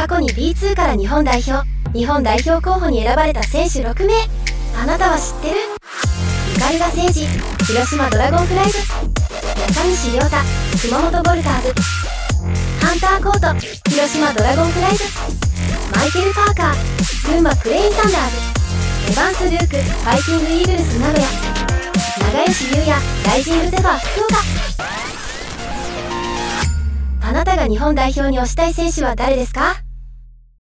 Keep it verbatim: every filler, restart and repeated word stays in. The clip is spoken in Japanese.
過去に ビーツー から日本代表日本代表候補に選ばれた選手ろくめい。あなたは知ってる？鵤誠司、広島ドラゴンフライズ。中西亮太、熊本ボルターズ。ハンターコート、広島ドラゴンフライズ。マイケル・パーカー、群馬クレインサンダーズ。エヴァンス・ルーク、ファイティング・イーグルス名古屋。長吉優也、ライジング・ゼファー福岡。あなたが日本代表に推したい選手は誰ですか？